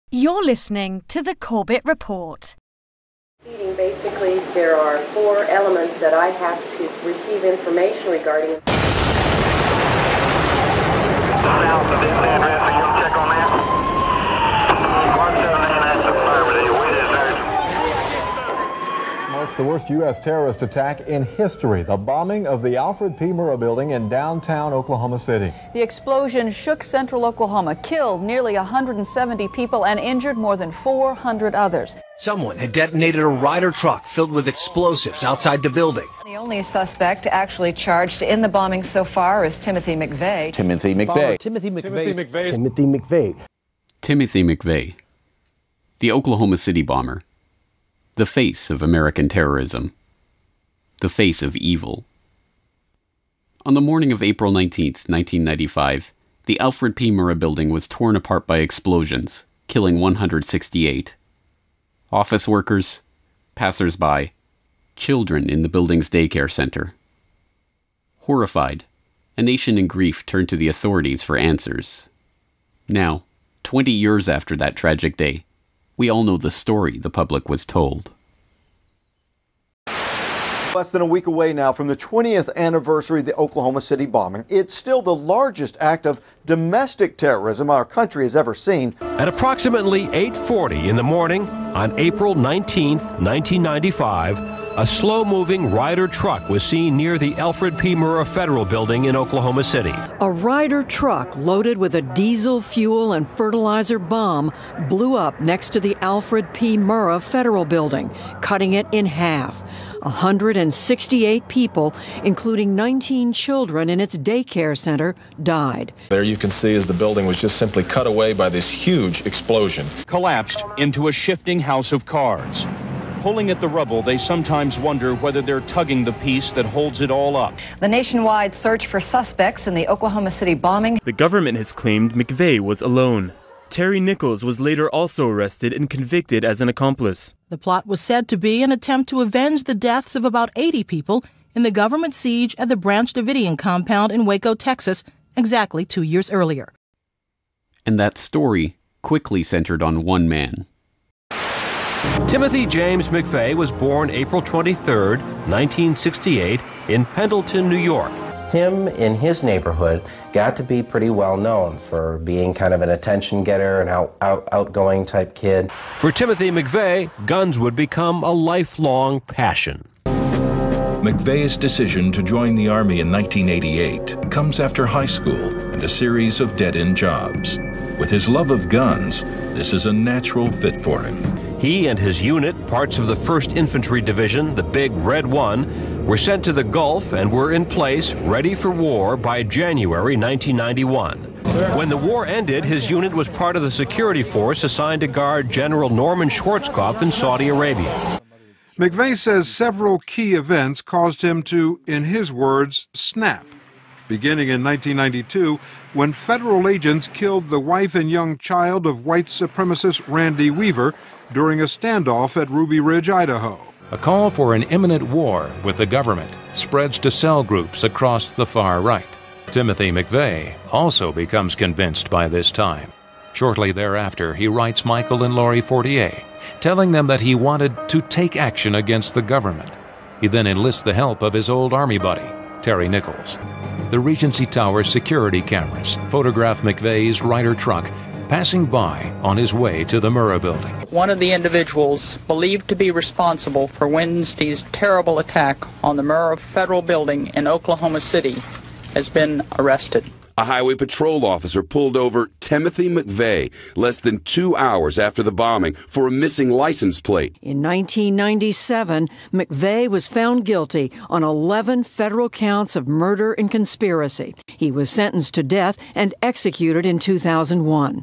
You're listening to the Corbett Report. Basically, there are 4 elements that I have to receive information regarding. South of this address, so you'll check on that. 179, that's affirmative. We deserve. Marks the worst U.S. terrorist attack in history, the bombing of the Alfred P. Murrah building in downtown Oklahoma City. The explosion shook central Oklahoma, killed nearly 170 people, and injured more than 400 others. Someone had detonated a Ryder truck filled with explosives outside the building. The only suspect actually charged in the bombing so far is Timothy McVeigh. Timothy McVeigh. Timothy McVeigh. Timothy McVeigh. Timothy McVeigh, the Oklahoma City bomber, the face of American terrorism, the face of evil. On the morning of April 19th, 1995, the Alfred P. Murrah building was torn apart by explosions, killing 168. Office workers, passers-by, children in the building's daycare center. Horrified, a nation in grief turned to the authorities for answers. Now, 20 years after that tragic day, we all know the story the public was told. Less than a week away now from the 20th anniversary of the Oklahoma City bombing. It's still the largest act of domestic terrorism our country has ever seen. At approximately 8:40 in the morning on April 19th, 1995, a slow-moving Ryder truck was seen near the Alfred P. Murrah Federal Building in Oklahoma City. A Ryder truck loaded with a diesel fuel and fertilizer bomb blew up next to the Alfred P. Murrah Federal Building, cutting it in half. 168 people, including 19 children in its daycare center, died. There you can see as the building was just simply cut away by this huge explosion. Collapsed into a shifting house of cards. Pulling at the rubble, they sometimes wonder whether they're tugging the piece that holds it all up. The nationwide search for suspects in the Oklahoma City bombing. The government has claimed McVeigh was alone. Terry Nichols was later also arrested and convicted as an accomplice. The plot was said to be an attempt to avenge the deaths of about 80 people in the government siege at the Branch Davidian compound in Waco, Texas, exactly 2 years earlier. And that story quickly centered on one man. Timothy James McVeigh was born April 23, 1968, in Pendleton, New York. Him in his neighborhood got to be pretty well known for being kind of an attention getter, an outgoing type kid. For Timothy McVeigh, guns would become a lifelong passion. McVeigh's decision to join the Army in 1988 comes after high school and a series of dead-end jobs. With his love of guns, this is a natural fit for him. He and his unit, parts of the 1st Infantry Division, the Big Red One, were sent to the Gulf and were in place, ready for war, by January 1991. When the war ended, his unit was part of the security force assigned to guard General Norman Schwarzkopf in Saudi Arabia. McVeigh says several key events caused him to, in his words, snap. Beginning in 1992, when federal agents killed the wife and young child of white supremacist Randy Weaver during a standoff at Ruby Ridge, Idaho. A call for an imminent war with the government spreads to cell groups across the far right. Timothy McVeigh also becomes convinced by this time. Shortly thereafter, he writes Michael and Lori Fortier, telling them that he wanted to take action against the government. He then enlists the help of his old Army buddy, Terry Nichols. The Regency Tower security cameras photograph McVeigh's Ryder truck passing by on his way to the Murrah building. One of the individuals believed to be responsible for Wednesday's terrible attack on the Murrah Federal Building in Oklahoma City has been arrested. A highway patrol officer pulled over Timothy McVeigh less than 2 hours after the bombing for a missing license plate. In 1997, McVeigh was found guilty on 11 federal counts of murder and conspiracy. He was sentenced to death and executed in 2001.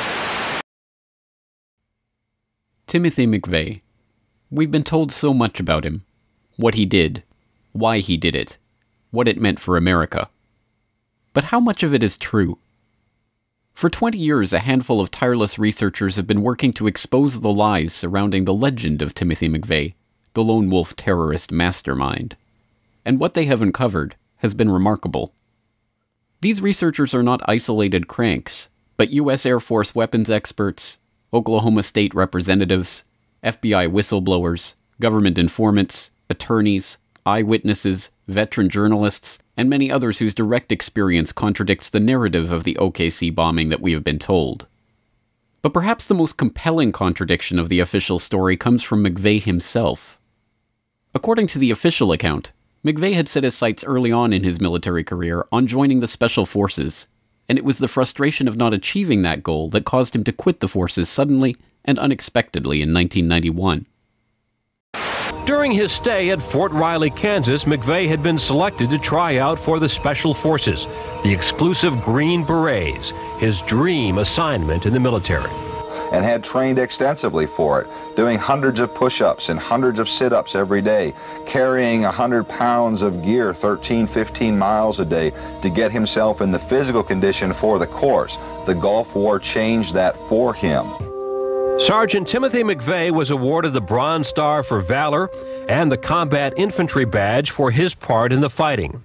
Timothy McVeigh. We've been told so much about him. What he did, why he did it, what it meant for America. But how much of it is true? For 20 years, a handful of tireless researchers have been working to expose the lies surrounding the legend of Timothy McVeigh, the lone wolf terrorist mastermind. And what they have uncovered has been remarkable. These researchers are not isolated cranks, but U.S. Air Force weapons experts, Oklahoma state representatives, FBI whistleblowers, government informants, attorneys, eyewitnesses, veteran journalists, and many others whose direct experience contradicts the narrative of the OKC bombing that we have been told. But perhaps the most compelling contradiction of the official story comes from McVeigh himself. According to the official account, McVeigh had set his sights early on in his military career on joining the Special Forces, and it was the frustration of not achieving that goal that caused him to quit the forces suddenly and unexpectedly in 1991. During his stay at Fort Riley, Kansas, McVeigh had been selected to try out for the Special Forces, the exclusive Green Berets, his dream assignment in the military. And had trained extensively for it, doing hundreds of push-ups and hundreds of sit-ups every day, carrying 100 pounds of gear 13, 15 miles a day to get himself in the physical condition for the course. The Gulf War changed that for him. Sergeant Timothy McVeigh was awarded the Bronze Star for Valor and the Combat Infantry Badge for his part in the fighting.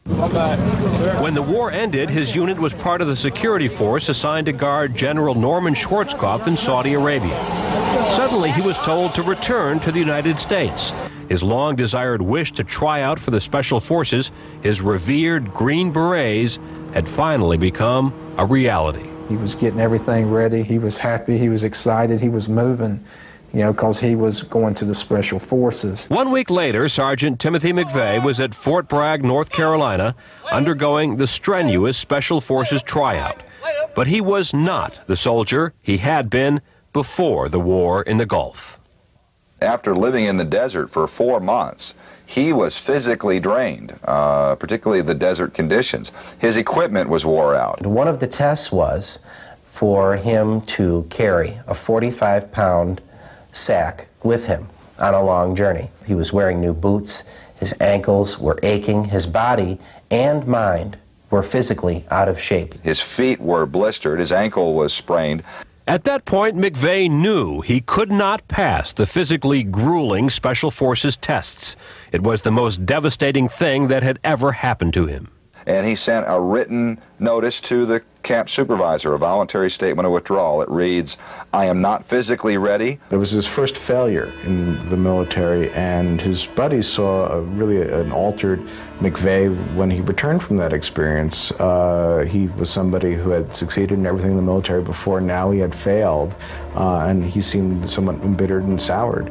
When the war ended, his unit was part of the security force assigned to guard General Norman Schwarzkopf in Saudi Arabia. Suddenly, he was told to return to the United States. His long-desired wish to try out for the Special Forces, his revered Green Berets, had finally become a reality. He was getting everything ready. He was happy. He was excited. He was moving, because he was going to the Special Forces. 1 week later, Sergeant Timothy McVeigh was at Fort Bragg, North Carolina, undergoing the strenuous Special Forces tryout. But he was not the soldier he had been before the war in the Gulf. After living in the desert for 4 months, he was physically drained, particularly the desert conditions. His equipment was wore out. One of the tests was for him to carry a 45-pound sack with him on a long journey. He was wearing new boots, his ankles were aching, his body and mind were physically out of shape. His feet were blistered, his ankle was sprained. At that point, McVeigh knew he could not pass the physically grueling Special Forces tests. It was the most devastating thing that had ever happened to him. And he sent a written notice to the camp supervisor, a voluntary statement of withdrawal. It reads, "I am not physically ready." It was his first failure in the military, and his buddies saw really an altered McVeigh when he returned from that experience. He was somebody who had succeeded in everything in the military before. Now he had failed, and he seemed somewhat embittered and soured.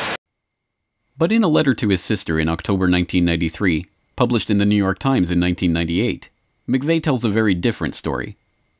But in a letter to his sister in October 1993, published in the New York Times in 1998, McVeigh tells a very different story.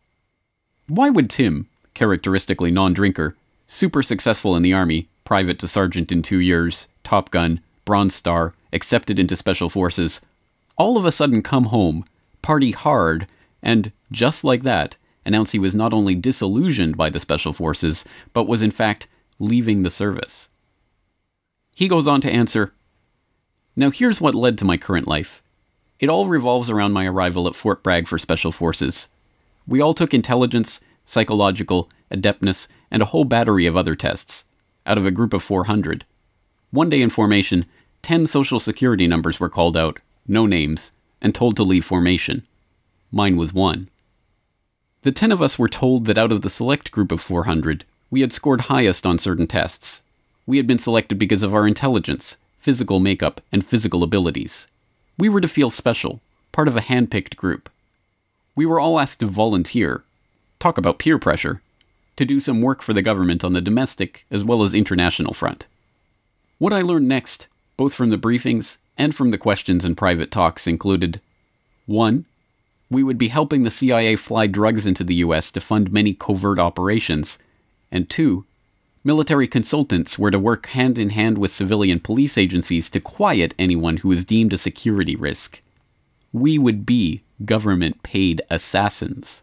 Why would Tim, characteristically non-drinker, super successful in the Army, private to sergeant in 2 years, Top Gun, Bronze Star, accepted into Special Forces, all of a sudden come home, party hard, and, just like that, announce he was not only disillusioned by the Special Forces, but was in fact leaving the service? He goes on to answer, "Now here's what led to my current life. It all revolves around my arrival at Fort Bragg for Special Forces. We all took intelligence, psychological, adeptness, and a whole battery of other tests, out of a group of 400. One day in formation, 10 social security numbers were called out, no names, and told to leave formation. Mine was one. The 10 of us were told that out of the select group of 400, we had scored highest on certain tests. We had been selected because of our intelligence, physical makeup, and physical abilities. We were to feel special, part of a hand-picked group. We were all asked to volunteer, talk about peer pressure, to do some work for the government on the domestic as well as international front. What I learned next, both from the briefings and from the questions and private talks, included 1. We would be helping the CIA fly drugs into the US to fund many covert operations, and 2. Military consultants were to work hand-in-hand with civilian police agencies to quiet anyone who was deemed a security risk. We would be government-paid assassins."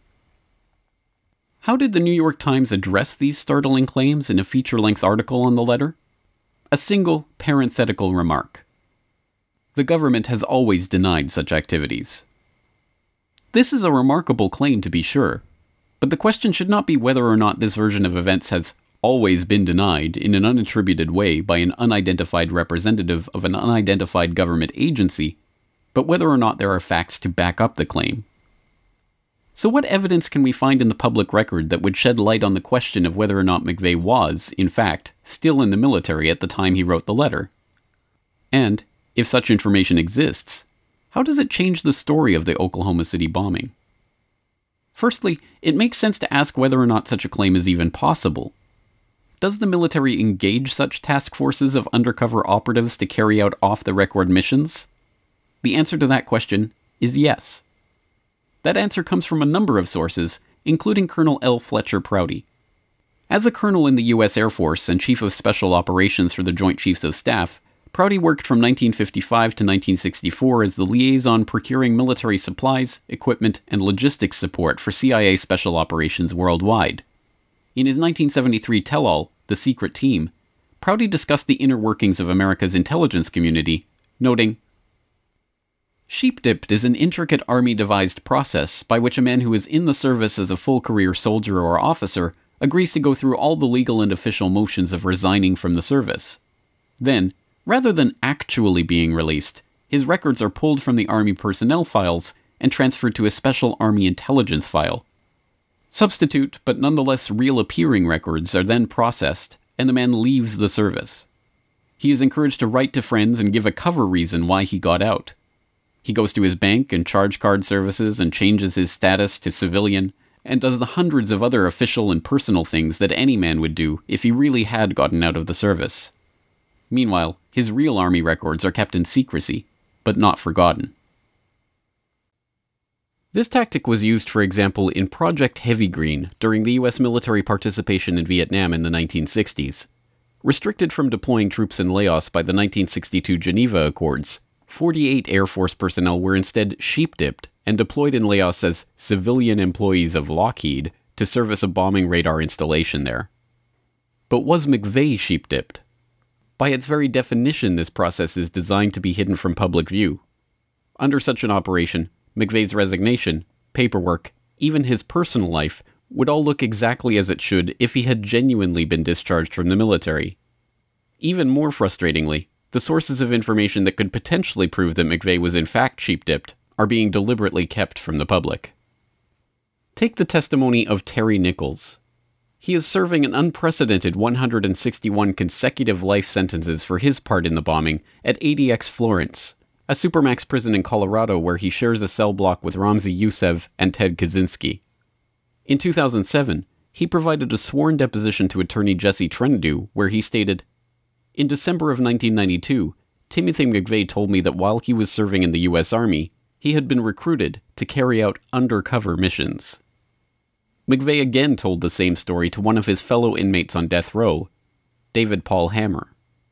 How did the New York Times address these startling claims in a feature-length article on the letter? A single parenthetical remark. The government has always denied such activities. This is a remarkable claim, to be sure, but the question should not be whether or not this version of events has always been denied in an unattributed way by an unidentified representative of an unidentified government agency, but whether or not there are facts to back up the claim. So what evidence can we find in the public record that would shed light on the question of whether or not McVeigh was, in fact, still in the military at the time he wrote the letter? And, if such information exists, how does it change the story of the Oklahoma City bombing? Firstly, it makes sense to ask whether or not such a claim is even possible. Does the military engage such task forces of undercover operatives to carry out off-the-record missions? The answer to that question is yes. That answer comes from a number of sources, including Colonel L. Fletcher Prouty. As a colonel in the U.S. Air Force and Chief of Special Operations for the Joint Chiefs of Staff, Prouty worked from 1955 to 1964 as the liaison procuring military supplies, equipment, and logistics support for CIA Special Operations worldwide. In his 1973 tell-all, The Secret Team, Prouty discussed the inner workings of America's intelligence community, noting, "Sheepdipped is an intricate Army-devised process by which a man who is in the service as a full-career soldier or officer agrees to go through all the legal and official motions of resigning from the service. Then, rather than actually being released, his records are pulled from the Army personnel files and transferred to a special Army intelligence file. Substitute, but nonetheless real-appearing records are then processed, and the man leaves the service. He is encouraged to write to friends and give a cover reason why he got out. He goes to his bank and charge card services and changes his status to civilian, and does the hundreds of other official and personal things that any man would do if he really had gotten out of the service. Meanwhile, his real Army records are kept in secrecy, but not forgotten." This tactic was used, for example, in Project Heavy Green during the U.S. military participation in Vietnam in the 1960s. Restricted from deploying troops in Laos by the 1962 Geneva Accords, 48 Air Force personnel were instead sheep-dipped and deployed in Laos as civilian employees of Lockheed to service a bombing radar installation there. But was McVeigh sheep-dipped? By its very definition, this process is designed to be hidden from public view. Under such an operation, McVeigh's resignation, paperwork, even his personal life, would all look exactly as it should if he had genuinely been discharged from the military. Even more frustratingly, the sources of information that could potentially prove that McVeigh was in fact sheep-dipped are being deliberately kept from the public. Take the testimony of Terry Nichols. He is serving an unprecedented 161 consecutive life sentences for his part in the bombing at ADX Florence, a supermax prison in Colorado where he shares a cell block with Ramzi Youssef and Ted Kaczynski. In 2007, he provided a sworn deposition to attorney Jesse Trentadue where he stated, "In December of 1992, Timothy McVeigh told me that while he was serving in the U.S. Army, he had been recruited to carry out undercover missions." McVeigh again told the same story to one of his fellow inmates on death row, David Paul Hammer.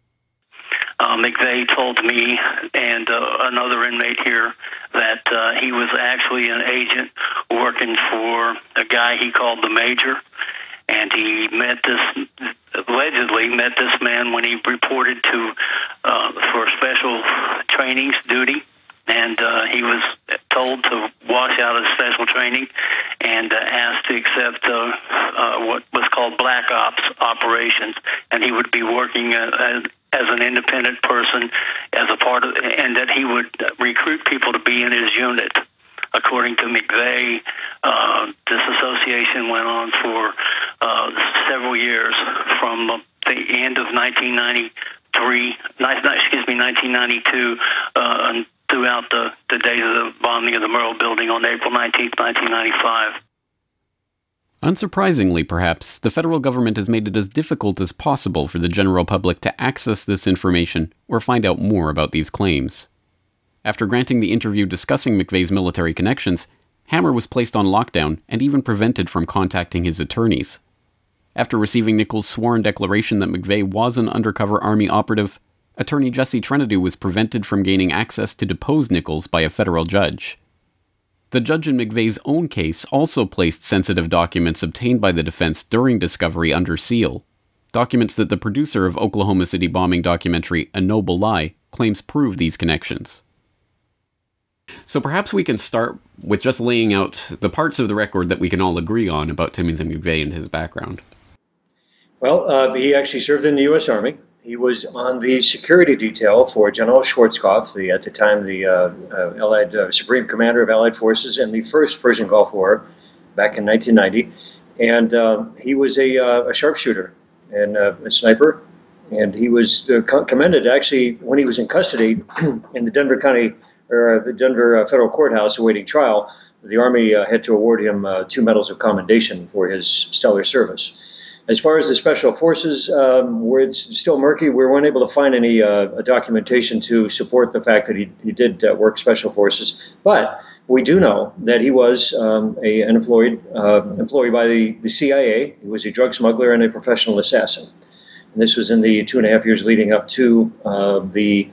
McVeigh told me and another inmate here that he was actually an agent working for a guy he called the Major, and he allegedly met this man when he reported to for special trainings duty, and he was told to wash out his special training and asked to accept what was called black ops operations, and he would be working as an independent person as a part of, and that he would recruit people to be in his unit. According to McVeigh, this association went on for several years, from the end of 1992, throughout the days of the bombing of the Murrah building on April 19, 1995. Unsurprisingly, perhaps, the federal government has made it as difficult as possible for the general public to access this information or find out more about these claims. After granting the interview discussing McVeigh's military connections, Hammer was placed on lockdown and even prevented from contacting his attorneys. After receiving Nichols' sworn declaration that McVeigh was an undercover Army operative, attorney Jesse Trentadue was prevented from gaining access to depose Nichols by a federal judge. The judge in McVeigh's own case also placed sensitive documents obtained by the defense during discovery under seal, documents that the producer of Oklahoma City bombing documentary A Noble Lie claims prove these connections. So perhaps we can start with just laying out the parts of the record that we can all agree on about Timothy McVeigh and his background. Well, he actually served in the U.S. Army. He was on the security detail for General Schwarzkopf, at the time the Allied Supreme Commander of Allied Forces in the first Persian Gulf War back in 1990. And he was a sharpshooter and a sniper. And he was commended, actually, when he was in custody in the Denver County, or the Denver Federal Courthouse awaiting trial. The Army had to award him 2 medals of commendation for his stellar service. As far as the Special Forces, where it's still murky, we weren't able to find any documentation to support the fact that he did work Special Forces. But we do know that he was an employee by the CIA. He was a drug smuggler and a professional assassin. And this was in the 2.5 years leading up to the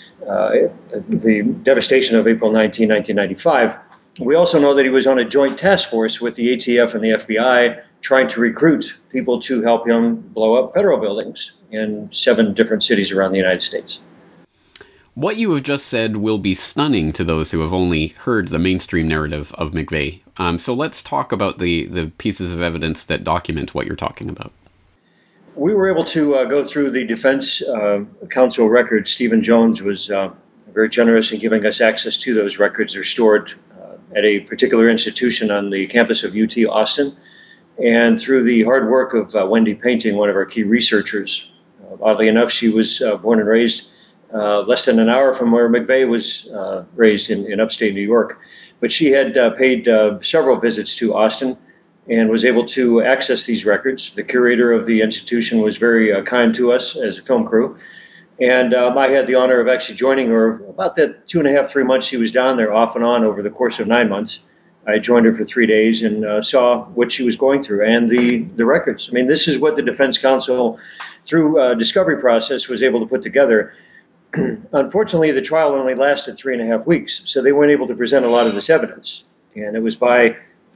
devastation of April 19, 1995. We also know that he was on a joint task force with the ATF and the FBI trying to recruit people to help him blow up federal buildings in 7 different cities around the United States. What you have just said will be stunning to those who have only heard the mainstream narrative of McVeigh. So let's talk about the pieces of evidence that document what you're talking about. We were able to go through the defense counsel records. Stephen Jones was very generous in giving us access to those records. They're stored at a particular institution on the campus of UT Austin. And through the hard work of Wendy Painting, one of our key researchers, oddly enough, she was born and raised less than an hour from where McVeigh was raised in upstate New York. But she had paid several visits to Austin and was able to access these records. The curator of the institution was very kind to us as a film crew. And I had the honor of actually joining her about the 2.5, 3 months she was down there, off and on over the course of 9 months. I joined her for 3 days and saw what she was going through and the records. I mean, this is what the defense counsel, through a discovery process, was able to put together. Unfortunately, the trial only lasted 3.5 weeks, so they weren't able to present a lot of this evidence. And it was by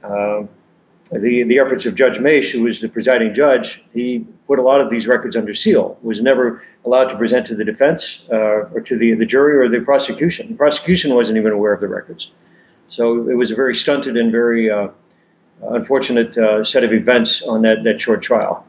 the efforts of Judge Mace, who was the presiding judge. He put a lot of these records under seal, was never allowed to present to the defense or to the jury or the prosecution. The prosecution wasn't even aware of the records. So it was a very stunted and very unfortunate set of events on that short trial.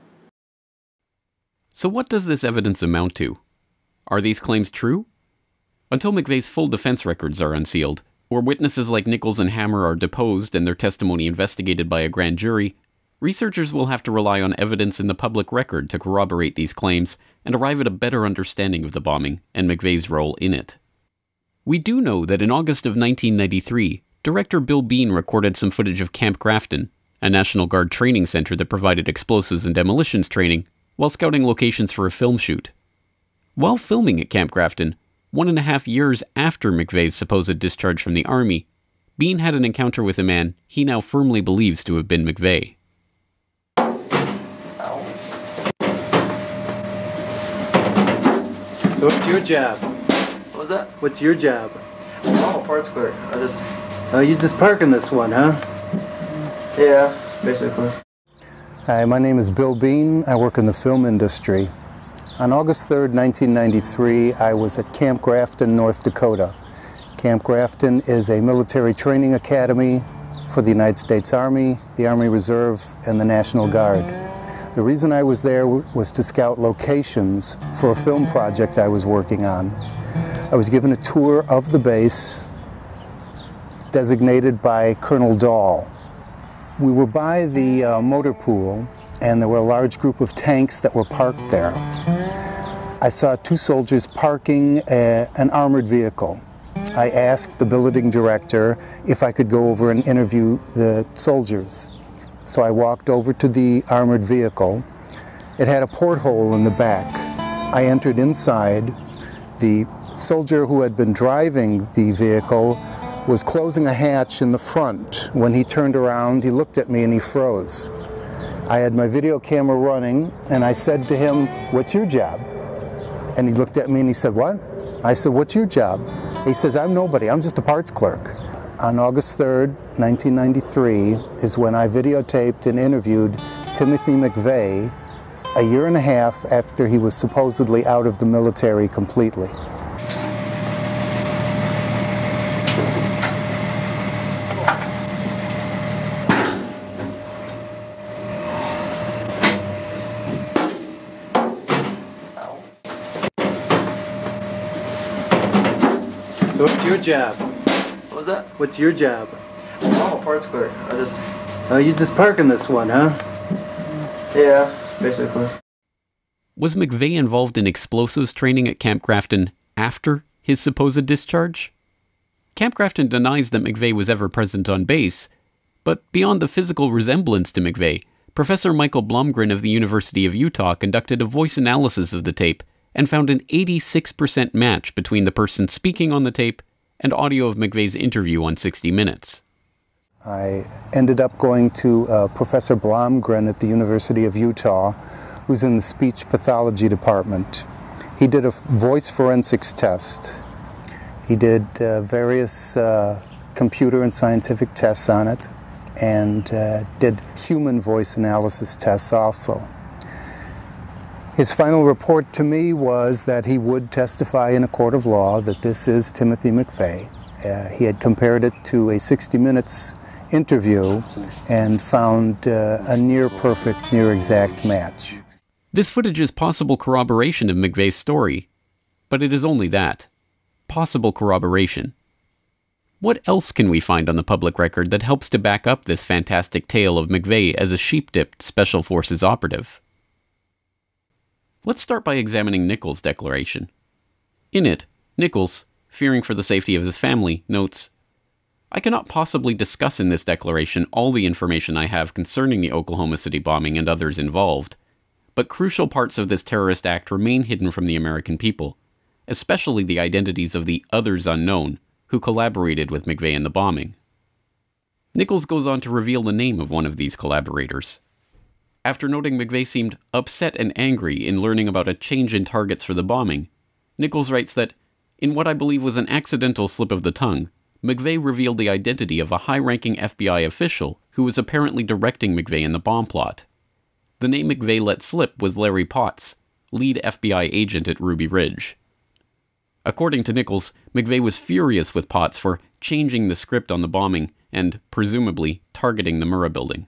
So what does this evidence amount to? Are these claims true? Until McVeigh's full defense records are unsealed, or witnesses like Nichols and Hammer are deposed and their testimony investigated by a grand jury, researchers will have to rely on evidence in the public record to corroborate these claims and arrive at a better understanding of the bombing and McVeigh's role in it. We do know that in August of 1993, director Bill Bean recorded some footage of Camp Grafton, a National Guard training center that provided explosives and demolitions training, while scouting locations for a film shoot. While filming at Camp Grafton, 1.5 years after McVeigh's supposed discharge from the Army, Bean had an encounter with a man he now firmly believes to have been McVeigh. So what's your job? What was that? What's your job? I'm a parts clerk. Oh, you just parking this one, huh? Yeah, basically. Hi, my name is Bill Bean. I work in the film industry. On August 3rd, 1993, I was at Camp Grafton, North Dakota. Camp Grafton is a military training academy for the United States Army, the Army Reserve, and the National Guard. The reason I was there was to scout locations for a film project I was working on. I was given a tour of the base. It's designated by Colonel Dahl. We were by the motor pool, and there were a large group of tanks that were parked there. I saw 2 soldiers parking an armored vehicle. I asked the billeting director if I could go over and interview the soldiers. So I walked over to the armored vehicle. It had a porthole in the back. I entered inside. The soldier who had been driving the vehicle was closing a hatch in the front. When he turned around, he looked at me and he froze. I had my video camera running, and I said to him, "What's your job?" And he looked at me and he said, "What?" I said, "What's your job?" He says, "I'm nobody, I'm just a parts clerk." On August 3rd, 1993, is when I videotaped and interviewed Timothy McVeigh a 1.5 years after he was supposedly out of the military completely. So what's your job? What was that? What's your job? I'm a parts clerk. Oh, you just parking this one, huh? Yeah, basically. Was McVeigh involved in explosives training at Camp Grafton after his supposed discharge? Camp Grafton denies that McVeigh was ever present on base, but beyond the physical resemblance to McVeigh, Professor Michael Blomgren of the University of Utah conducted a voice analysis of the tape and found an 86% match between the person speaking on the tape and audio of McVeigh's interview on 60 Minutes. I ended up going to Professor Blomgren at the University of Utah, who's in the speech pathology department. He did a voice forensics test. He did various computer and scientific tests on it, and did human voice analysis tests also. His final report to me was that he would testify in a court of law that this is Timothy McVeigh. He had compared it to a 60 Minutes interview and found a near-perfect, near-exact match. This footage is possible corroboration of McVeigh's story, but it is only that. Possible corroboration. What else can we find on the public record that helps to back up this fantastic tale of McVeigh as a sheep-dipped Special Forces operative? Let's start by examining Nichols' declaration. In it, Nichols, fearing for the safety of his family, notes, "I cannot possibly discuss in this declaration all the information I have concerning the Oklahoma City bombing and others involved, but crucial parts of this terrorist act remain hidden from the American people, especially the identities of the others unknown who collaborated with McVeigh in the bombing." Nichols goes on to reveal the name of one of these collaborators. After noting McVeigh seemed upset and angry in learning about a change in targets for the bombing, Nichols writes that, in what I believe was an accidental slip of the tongue, McVeigh revealed the identity of a high-ranking FBI official who was apparently directing McVeigh in the bomb plot. The name McVeigh let slip was Larry Potts, lead FBI agent at Ruby Ridge. According to Nichols, McVeigh was furious with Potts for changing the script on the bombing and, presumably, targeting the Murrah building.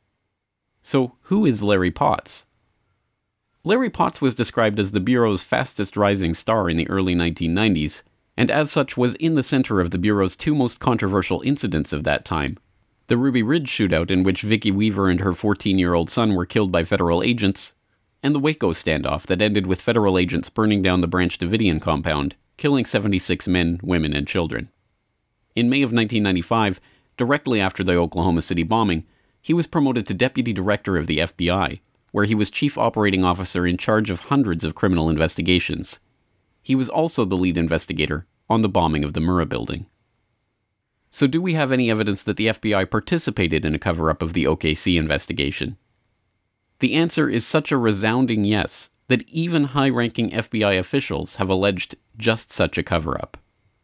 So, who is Larry Potts? Larry Potts was described as the Bureau's fastest rising star in the early 1990s, and as such was in the center of the Bureau's two most controversial incidents of that time: the Ruby Ridge shootout in which Vicki Weaver and her 14-year-old son were killed by federal agents, and the Waco standoff that ended with federal agents burning down the Branch Davidian compound, killing 76 men, women, and children. In May of 1995, directly after the Oklahoma City bombing, he was promoted to Deputy Director of the FBI, where he was Chief Operating Officer in charge of hundreds of criminal investigations. He was also the lead investigator on the bombing of the Murrah building. So do we have any evidence that the FBI participated in a cover-up of the OKC investigation? The answer is such a resounding yes that even high-ranking FBI officials have alleged just such a cover-up.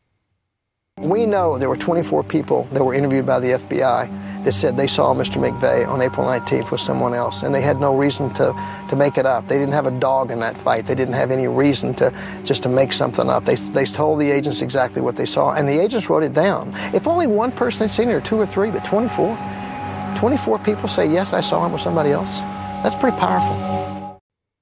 We know there were 24 people that were interviewed by the FBI that said they saw Mr. McVeigh on April 19th with someone else, and they had no reason to make it up. They didn't have a dog in that fight. They didn't have any reason to make something up. They told the agents exactly what they saw, and the agents wrote it down. If only one person had seen it, or two or three, but 24 people say, yes, I saw him with somebody else. That's pretty powerful.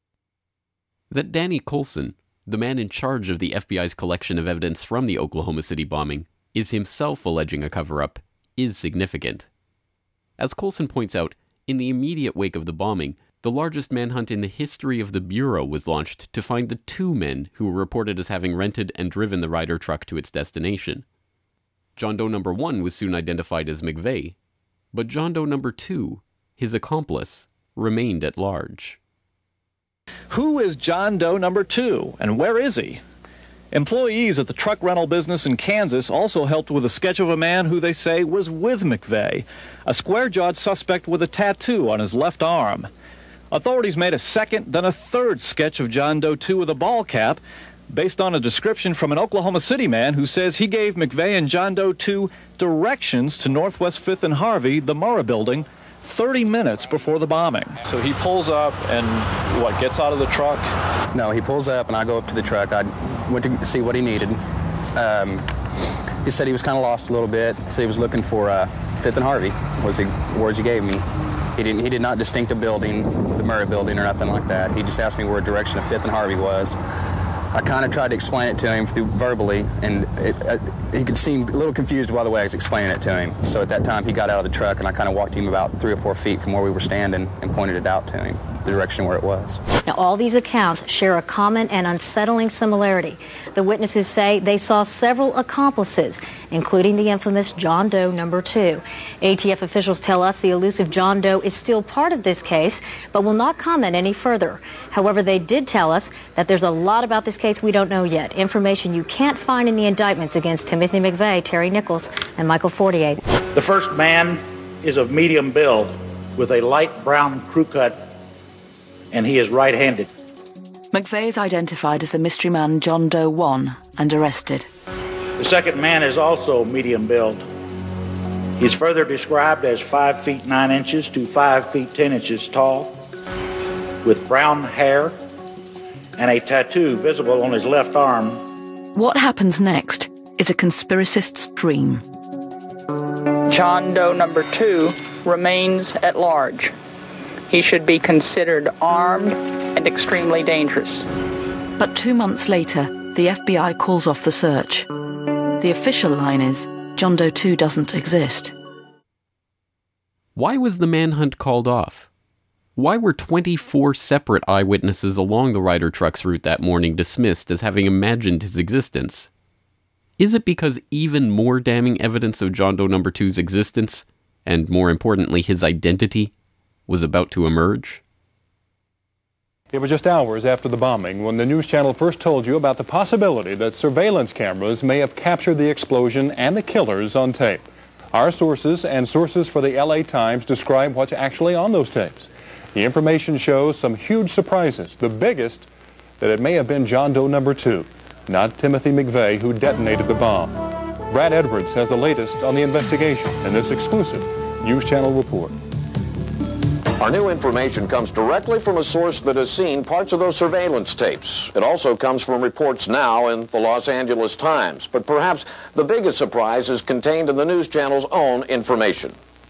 That Danny Coulson, the man in charge of the FBI's collection of evidence from the Oklahoma City bombing, is himself alleging a cover-up, is significant. As Coulson points out, in the immediate wake of the bombing, the largest manhunt in the history of the Bureau was launched to find the two men who were reported as having rented and driven the Ryder truck to its destination. John Doe number 1 was soon identified as McVeigh, but John Doe number 2, his accomplice, remained at large. Who is John Doe number 2, and where is he? Employees at the truck rental business in Kansas also helped with a sketch of a man who they say was with McVeigh, a square-jawed suspect with a tattoo on his left arm. Authorities made a second, then a third sketch of John Doe 2 with a ball cap, based on a description from an Oklahoma City man who says he gave McVeigh and John Doe 2 directions to Northwest 5th and Harvey, the Murrah building, 30 minutes before the bombing. So he pulls up and, gets out of the truck? No, he pulls up and I go up to the truck. I went to see what he needed. He said he was kind of lost a little bit. He said he was looking for 5th and Harvey, was the words he gave me. He did not distinct a building, the Murrah building or nothing like that. He just asked me where direction of 5th and Harvey was. I kind of tried to explain it to him verbally, and he could seem a little confused by the way I was explaining it to him. So at that time, he got out of the truck, and I kind of walked him about 3 or 4 feet from where we were standing and pointed it out to him, the direction where it was. Now, all these accounts share a common and unsettling similarity. The witnesses say they saw several accomplices, including the infamous John Doe number 2. ATF officials tell us the elusive John Doe is still part of this case, but will not comment any further. However, they did tell us that there's a lot about this case we don't know yet, information you can't find in the indictments against Timothy McVeigh, Terry Nichols, and Michael Fortier. The first man is of medium build with a light brown crew cut, and he is right-handed. McVeigh is identified as the mystery man John Doe 1 and arrested. The second man is also medium build. He's further described as 5 feet 9 inches to 5 feet 10 inches tall, with brown hair and a tattoo visible on his left arm. What happens next is a conspiracist's dream. John Doe number 2 remains at large. He should be considered armed and extremely dangerous. But 2 months later, the FBI calls off the search. The official line is, John Doe 2 doesn't exist. Why was the manhunt called off? Why were 24 separate eyewitnesses along the Ryder truck's route that morning dismissed as having imagined his existence? Is it because even more damning evidence of John Doe number 2's existence, and more importantly his identity, was about to emerge? It was just hours after the bombing when the news channel first told you about the possibility that surveillance cameras may have captured the explosion and the killers on tape. Our sources and sources for the LA Times describe what's actually on those tapes. The information shows some huge surprises, the biggest that it may have been John Doe number 2, not Timothy McVeigh, who detonated the bomb. Brad Edwards has the latest on the investigation in this exclusive News Channel report. Our new information comes directly from a source that has seen parts of those surveillance tapes. It also comes from reports now in the Los Angeles Times. But perhaps the biggest surprise is contained in the News Channel's own information.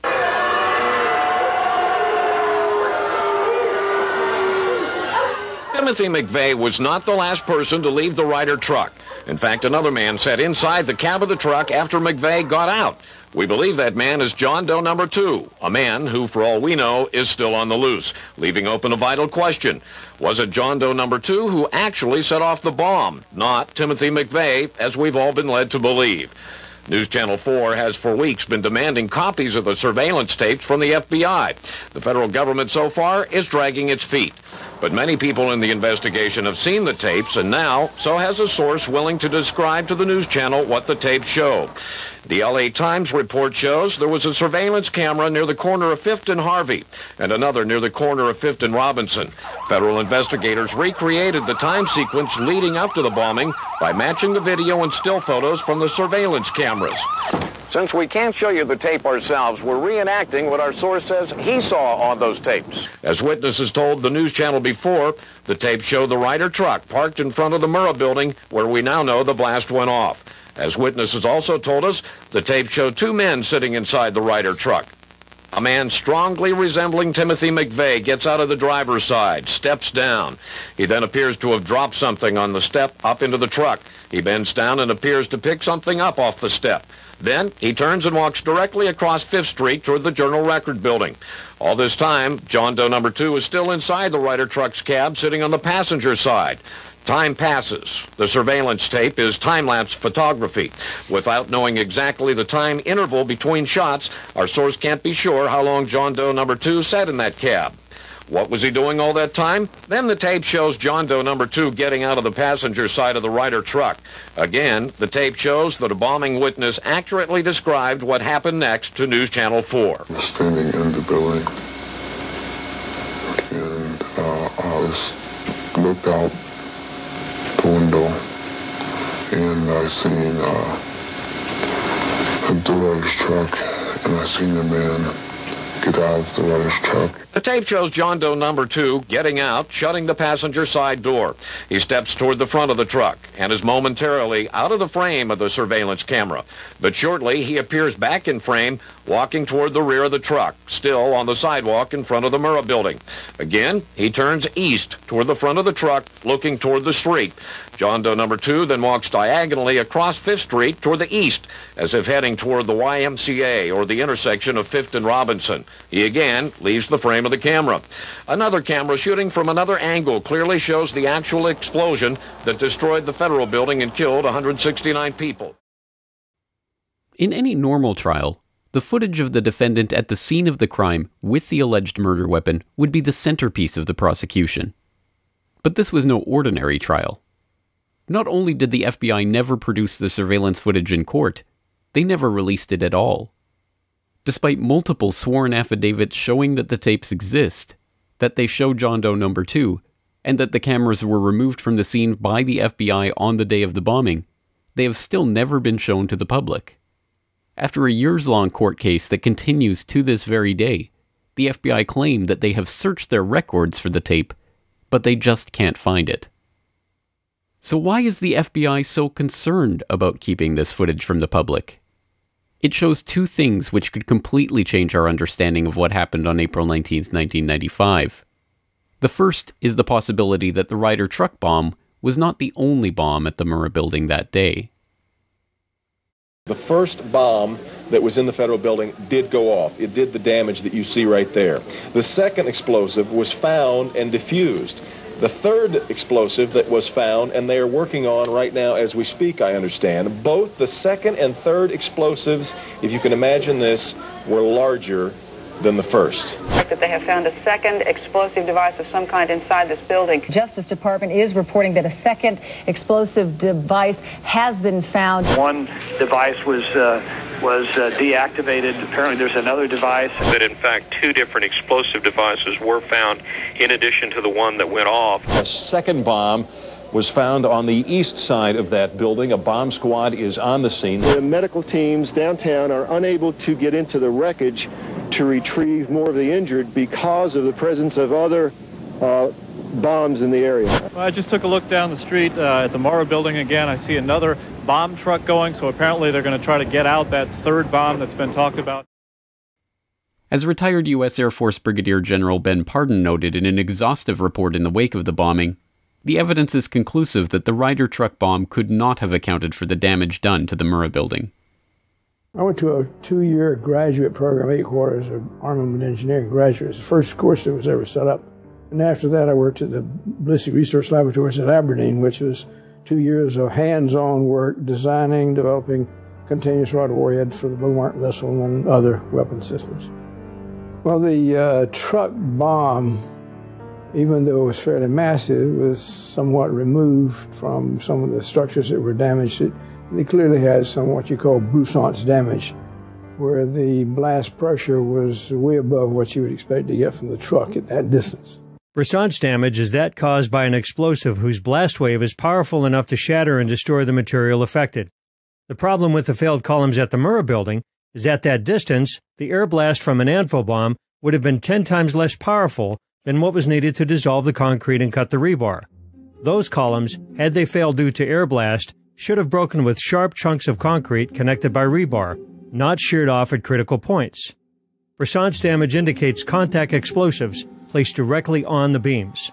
Timothy McVeigh was not the last person to leave the Ryder truck. In fact, another man sat inside the cab of the truck after McVeigh got out. We believe that man is John Doe number 2, a man who, for all we know, is still on the loose, leaving open a vital question. Was it John Doe number 2 who actually set off the bomb, not Timothy McVeigh, as we've all been led to believe? News Channel 4 has for weeks been demanding copies of the surveillance tapes from the FBI. The federal government so far is dragging its feet. But many people in the investigation have seen the tapes, and now so has a source willing to describe to the News Channel what the tapes show. The LA Times report shows there was a surveillance camera near the corner of 5th and Harvey and another near the corner of 5th and Robinson. Federal investigators recreated the time sequence leading up to the bombing by matching the video and still photos from the surveillance cameras. Since we can't show you the tape ourselves, we're reenacting what our source says he saw on those tapes. As witnesses told the News Channel before, the tapes show the Ryder truck parked in front of the Murrah building where we now know the blast went off. As witnesses also told us, the tape showed 2 men sitting inside the Ryder truck. A man strongly resembling Timothy McVeigh gets out of the driver's side, steps down. He then appears to have dropped something on the step up into the truck. He bends down and appears to pick something up off the step. Then he turns and walks directly across 5th Street toward the Journal Record building. All this time, John Doe number 2 is still inside the Ryder truck's cab, sitting on the passenger side. Time passes. The surveillance tape is time-lapse photography. Without knowing exactly the time interval between shots, our source can't be sure how long John Doe number 2 sat in that cab. What was he doing all that time? Then the tape shows John Doe number 2 getting out of the passenger side of the Ryder truck. Again, the tape shows that a bombing witness accurately described what happened next to News Channel 4. I was standing in the building, and I looked out the window, and I seen the Ryder's truck, and I seen a man get out of the Ryder's truck. The tape shows John Doe number 2 getting out, shutting the passenger side door. He steps toward the front of the truck and is momentarily out of the frame of the surveillance camera. But shortly, he appears back in frame, walking toward the rear of the truck, still on the sidewalk in front of the Murrah building. Again, he turns east toward the front of the truck, looking toward the street. John Doe number 2 then walks diagonally across 5th Street toward the east, as if heading toward the YMCA or the intersection of 5th and Robinson. He again leaves the frame of the camera. Another camera shooting from another angle clearly shows the actual explosion that destroyed the federal building and killed 169 people. In any normal trial, the footage of the defendant at the scene of the crime with the alleged murder weapon would be the centerpiece of the prosecution. But this was no ordinary trial. Not only did the FBI never produce the surveillance footage in court, they never released it at all. Despite multiple sworn affidavits showing that the tapes exist, that they show John Doe number 2, and that the cameras were removed from the scene by the FBI on the day of the bombing, they have still never been shown to the public. After a years-long court case that continues to this very day, the FBI claim that they have searched their records for the tape, but they just can't find it. So why is the FBI so concerned about keeping this footage from the public? It shows two things which could completely change our understanding of what happened on April 19, 1995. The first is the possibility that the Ryder truck bomb was not the only bomb at the Murrah building that day. The first bomb that was in the federal building did go off. It did the damage that you see right there. The second explosive was found and diffused. The third explosive that was found, and they are working on right now as we speak, I understand, both the second and third explosives, if you can imagine this, were larger than the first. That they have found a second explosive device of some kind inside this building. Justice Department is reporting that a second explosive device has been found. One device was deactivated. Apparently there's another device. That in fact 2 different explosive devices were found in addition to the one that went off. A second bomb was found on the east side of that building. A bomb squad is on the scene. The medical teams downtown are unable to get into the wreckage to retrieve more of the injured because of the presence of other bombs in the area. Well, I just took a look down the street at the Murrah building again. I see another bomb truck going, so apparently they're going to try to get out that third bomb that's been talked about. As retired U.S. Air Force Brigadier General Ben Pardon noted in an exhaustive report in the wake of the bombing, the evidence is conclusive that the Ryder truck bomb could not have accounted for the damage done to the Murrah building. I went to a 2-year graduate program, 8 quarters of armament engineering graduate. It's the first course that was ever set up. And after that, I worked at the Ballistic Research Laboratories at Aberdeen, which was 2 years of hands-on work designing, developing continuous rod warhead for the Bomark missile and other weapon systems. Well, the truck bomb, even though it was fairly massive, was somewhat removed from some of the structures that were damaged. They clearly had some what you call Broussard's damage, where the blast pressure was way above what you would expect to get from the truck at that distance. Broussard's damage is that caused by an explosive whose blast wave is powerful enough to shatter and destroy the material affected. The problem with the failed columns at the Murrah building is at that distance, the air blast from an anvil bomb would have been 10 times less powerful than what was needed to dissolve the concrete and cut the rebar. Those columns, had they failed due to air blast, should have broken with sharp chunks of concrete connected by rebar, not sheared off at critical points. Broussard's damage indicates contact explosives placed directly on the beams.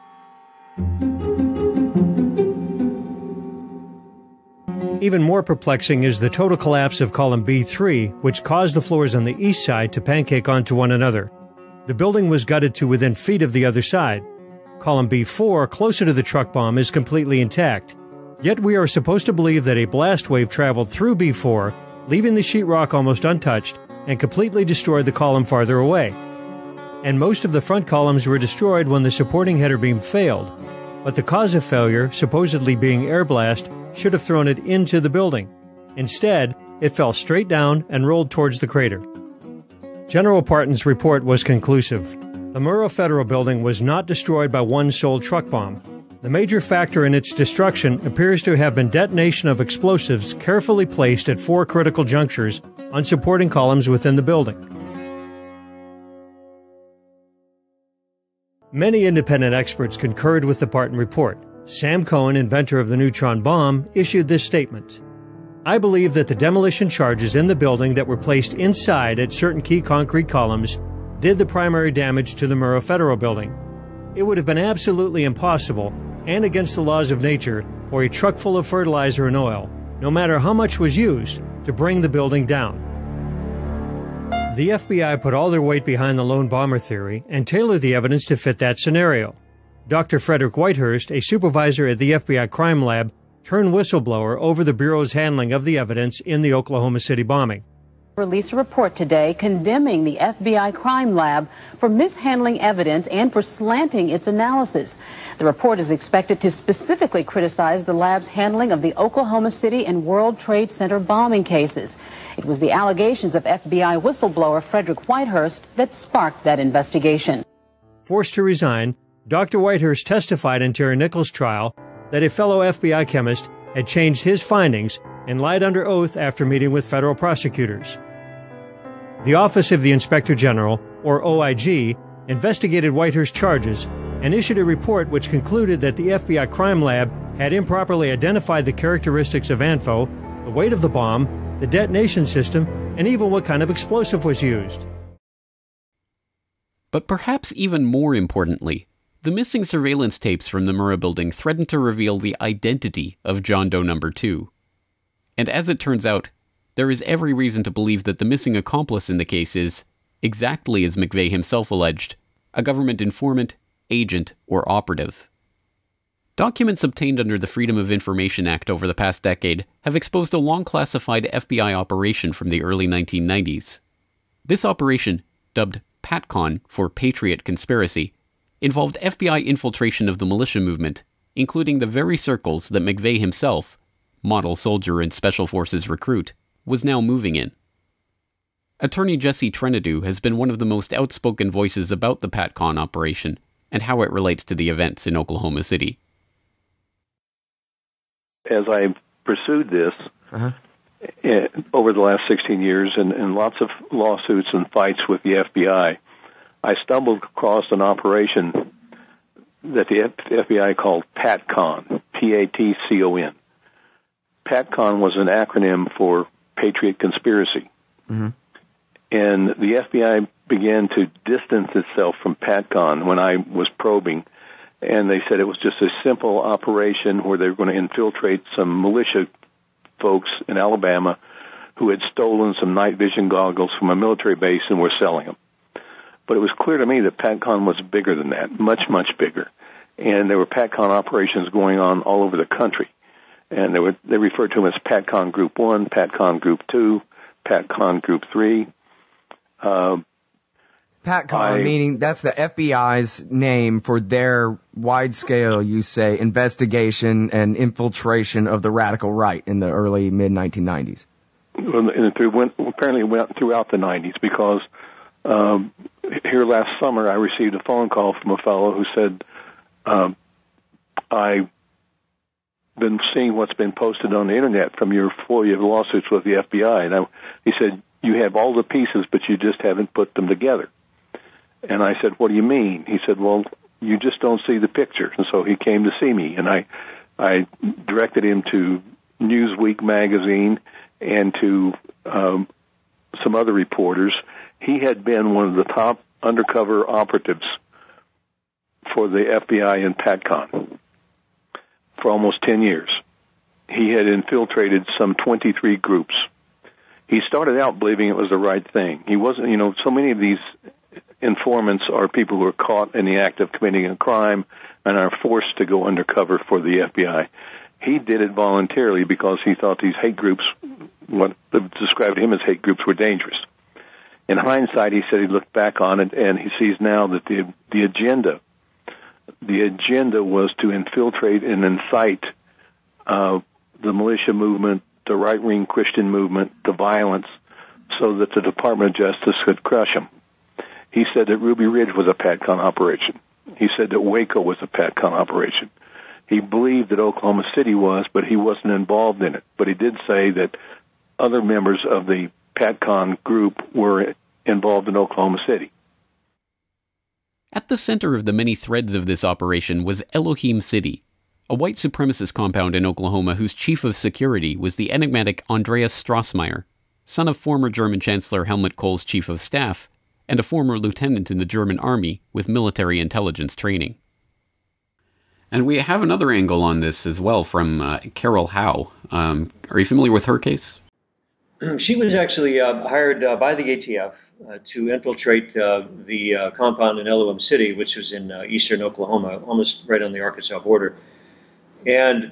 Even more perplexing is the total collapse of column B3, which caused the floors on the east side to pancake onto one another. The building was gutted to within feet of the other side. Column B4, closer to the truck bomb, is completely intact. Yet we are supposed to believe that a blast wave traveled through B4, leaving the sheetrock almost untouched, and completely destroyed the column farther away. And most of the front columns were destroyed when the supporting header beam failed, but the cause of failure, supposedly being air blast, should have thrown it into the building. Instead, it fell straight down and rolled towards the crater. General Parton's report was conclusive. The Murrah Federal Building was not destroyed by one sole truck bomb. The major factor in its destruction appears to have been detonation of explosives carefully placed at 4 critical junctures on supporting columns within the building. Many independent experts concurred with the Barton report. Sam Cohen, inventor of the neutron bomb, issued this statement. I believe that the demolition charges in the building that were placed inside at certain key concrete columns did the primary damage to the Murrah Federal Building. It would have been absolutely impossible and against the laws of nature for a truck full of fertilizer and oil, no matter how much was used, to bring the building down. The FBI put all their weight behind the lone bomber theory and tailored the evidence to fit that scenario. Dr. Frederick Whitehurst, a supervisor at the FBI crime lab, turned whistleblower over the Bureau's handling of the evidence in the Oklahoma City bombing. Released a report today condemning the FBI crime lab for mishandling evidence and for slanting its analysis. The report is expected to specifically criticize the lab's handling of the Oklahoma City and World Trade Center bombing cases. It was the allegations of FBI whistleblower Frederick Whitehurst that sparked that investigation. Forced to resign, Dr. Whitehurst testified in Terry Nichols' trial that a fellow FBI chemist had changed his findings and lied under oath after meeting with federal prosecutors. The Office of the Inspector General, or OIG, investigated Whitehurst's charges and issued a report which concluded that the FBI crime lab had improperly identified the characteristics of ANFO, the weight of the bomb, the detonation system, and even what kind of explosive was used. But perhaps even more importantly, the missing surveillance tapes from the Murrah building threatened to reveal the identity of John Doe No. 2. And as it turns out, there is every reason to believe that the missing accomplice in the case is, exactly as McVeigh himself alleged, a government informant, agent, or operative. Documents obtained under the Freedom of Information Act over the past decade have exposed a long-classified FBI operation from the early 1990s. This operation, dubbed PATCON for Patriot Conspiracy, involved FBI infiltration of the militia movement, including the very circles that McVeigh himself, model soldier and Special Forces recruit, was now moving in. Attorney Jesse Trenadu has been one of the most outspoken voices about the PATCON operation and how it relates to the events in Oklahoma City. As I pursued this over the last 16 years and lots of lawsuits and fights with the FBI, I stumbled across an operation that the FBI called PATCON, P-A-T-C-O-N. PATCON was an acronym for Patriot Conspiracy. Mm-hmm. And the FBI began to distance itself from PATCON when I was probing, and they said it was just a simple operation where they were going to infiltrate some militia folks in Alabama who had stolen some night vision goggles from a military base and were selling them. But it was clear to me that PATCON was bigger than that, much, much bigger. And there were PATCON operations going on all over the country. And they referred to them as PATCON Group 1, PATCON Group 2, PATCON Group 3. PATCON, meaning that's the FBI's name for their wide-scale, you say, investigation and infiltration of the radical right in the early, mid-1990s. And apparently went throughout the 90s because here last summer I received a phone call from a fellow who said, I've been seeing what's been posted on the Internet from your FOIA lawsuits with the FBI. And he said, you have all the pieces, but you just haven't put them together. And I said, what do you mean? He said, well, you just don't see the picture. And so he came to see me, and I directed him to Newsweek magazine and to some other reporters. He had been one of the top undercover operatives for the FBI in PATCON for almost 10 years. He had infiltrated some 23 groups. He started out believing it was the right thing. He wasn't, so many of these informants are people who are caught in the act of committing a crime and are forced to go undercover for the FBI. He did it voluntarily because he thought these hate groups, what described him as hate groups, were dangerous. In hindsight, he said he looked back on it and he sees now that the agenda was to infiltrate and incite the militia movement, the right-wing Christian movement, the violence, so that the Department of Justice could crush them. He said that Ruby Ridge was a PATCON operation. He said that Waco was a PATCON operation. He believed that Oklahoma City was, but he wasn't involved in it. But he did say that other members of the PATCON group were involved in Oklahoma City. At the center of the many threads of this operation was Elohim City, a white supremacist compound in Oklahoma whose chief of security was the enigmatic Andreas Strassmeyer, son of former German Chancellor Helmut Kohl's chief of staff and a former lieutenant in the German army with military intelligence training. And we have another angle on this as well from Carol Howe. Are you familiar with her case? She was actually hired by the ATF to infiltrate the compound in Elohim City, which was in eastern Oklahoma, almost right on the Arkansas border. And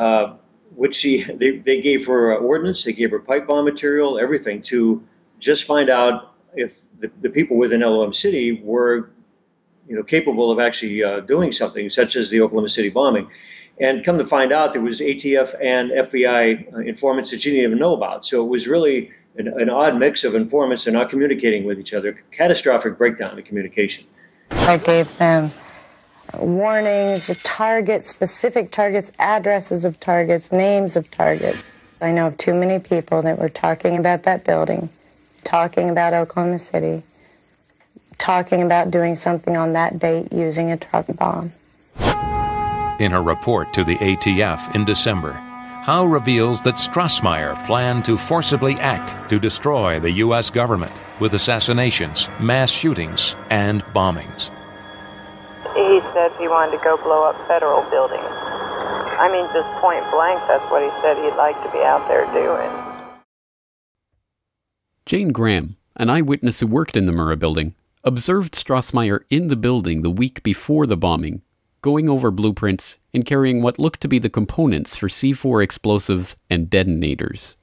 they gave her ordnance, they gave her pipe bomb material, everything to just find out if the people within Elohim City were, capable of actually doing something, such as the Oklahoma City bombing. And come to find out, there was ATF and FBI informants that she didn't even know about. So it was really an odd mix of informants. They're not communicating with each other. Catastrophic breakdown in communication. I gave them warnings, targets, specific targets, addresses of targets, names of targets. I know of too many people that were talking about that building, talking about Oklahoma City, talking about doing something on that date using a truck bomb. In a report to the ATF in December, Howe reveals that Strassmeyer planned to forcibly act to destroy the U.S. government with assassinations, mass shootings, and bombings. He said he wanted to go blow up federal buildings. I mean, just point blank, that's what he said he'd like to be out there doing. Jane Graham, an eyewitness who worked in the Murrah building, observed Strassmeyer in the building the week before the bombing, going over blueprints and carrying what looked to be the components for C4 explosives and detonators.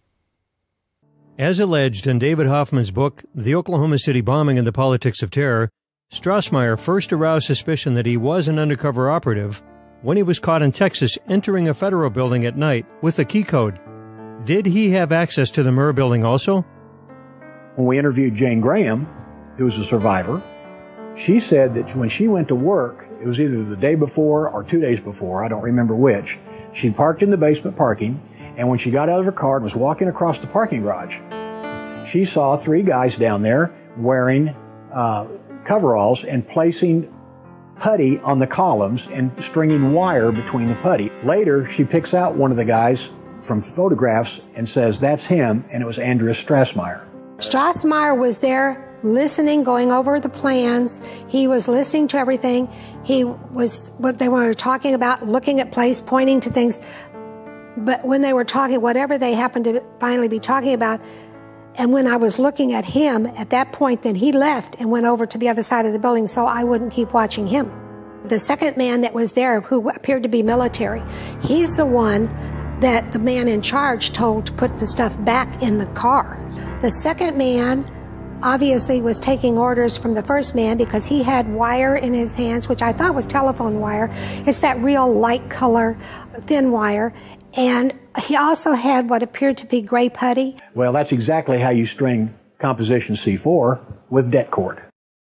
As alleged in David Hoffman's book, The Oklahoma City Bombing and the Politics of Terror, Strassmeyer first aroused suspicion that he was an undercover operative when he was caught in Texas entering a federal building at night with a key code. Did he have access to the Murrah building also? When we interviewed Jane Graham, who was a survivor, she said that when she went to work, it was either the day before or 2 days before, I don't remember which, she parked in the basement parking, and when she got out of her car and was walking across the parking garage, she saw 3 guys down there wearing coveralls and placing putty on the columns and stringing wire between the putty. Later, she picks out one of the guys from photographs and says, that's him, and it was Andreas Strassmeyer. Strassmeyer was there listening, going over the plans. He was listening to everything. He was what they were talking about, looking at place, pointing to things. But when they were talking, whatever they happened to finally be talking about, and when I was looking at him, at that point, then he left and went over to the other side of the building so I wouldn't keep watching him. The second man that was there, who appeared to be military, he's the one that the man in charge told to put the stuff back in the car. The second man obviously was taking orders from the first man because he had wire in his hands, which I thought was telephone wire. It's that real light color, thin wire. And he also had what appeared to be gray putty. Well, that's exactly how you string composition C4 with det cord.